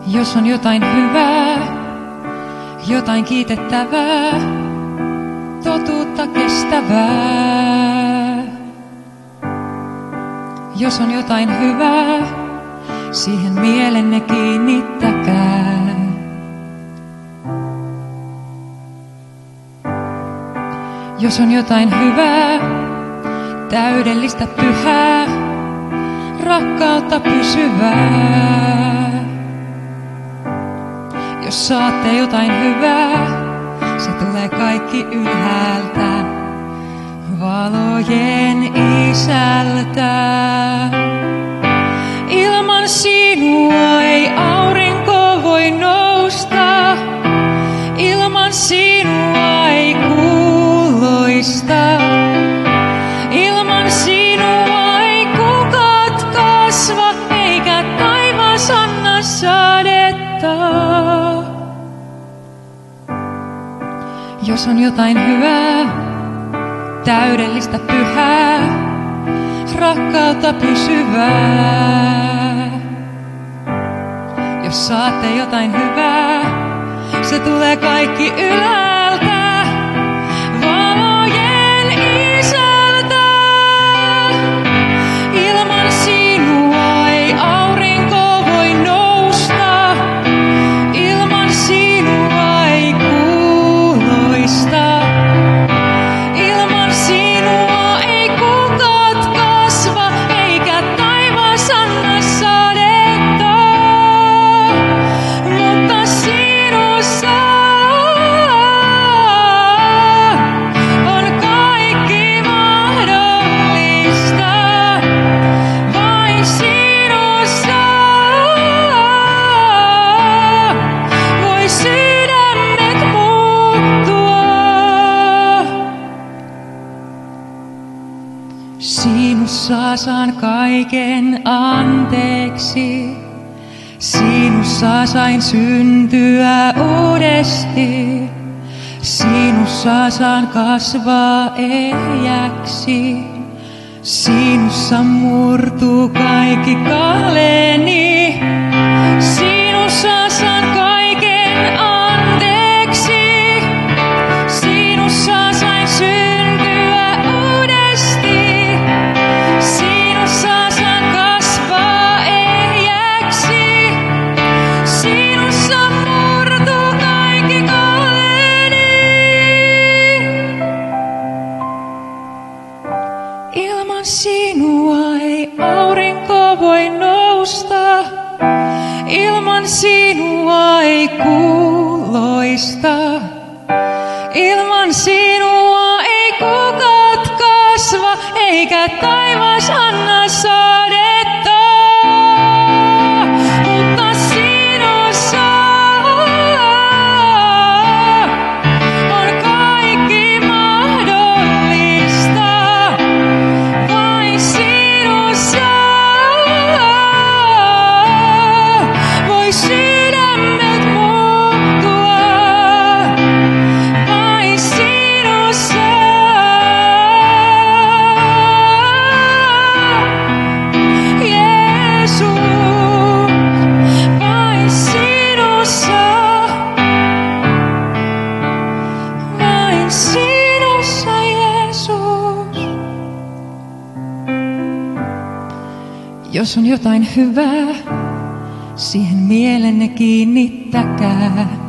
Jos on jotain hyvää, jotain kiitettävää, totuutta kestävää. Jos on jotain hyvää, siihen mielenne kiinnittäkää. Jos on jotain hyvää, täydellistä pyhää, rakkautta pysyvää. Jos saatte jotain hyvää, se tulee kaikki ylhäältä, valojen Isältä. Ilman sinua ei aurinko voi nousta, ilman sinua ei kuu loista. Ilman sinua ei kukat kasva, eikä taivas anna sadetta. Jos on jotain hyvää, täydellistä pyhää, rakkautta pysyvää. Jos saatte jotain hyvää, se tulee kaikki ylhäältä, valojen Isältä. Ilman sinua ei aurinko voi nousta, ilman sinua ei kuu loista. Ilman sinua ei kukat kasva, eikä taivas anna sadetta. Mutta sinussa on kaikki mahdollista. Vain sinussa voi sydämet muuttua. Sinussa saan kaiken anteeksi. Sinussa sain syntyä uudesti. Sinussa saan kasvaa ehjäksi. Sinussa murtuu kaikki kaleeni. Sinussa saan kaiken anteeksi. Sinussa sain syntyä uudesti. Sinussa saan kasvaa ehjäksi. Sinussa murtuu kaikki kaleeni. Ilman sinua ei aurinko voi nousta. Ilman sinua ei kuu loista. Ilman sinua ei kukat kasva, eikä taivas anna sadetta. Mutta sinussa on kaikki mahdollista. Vain sinussa voi sydämet muuttua. Vain sinussa Jeesus. Vain sinussa. Vain sinussa Jeesus. Jos on jotain hyvää, siihen mielenne kiinnittäkää.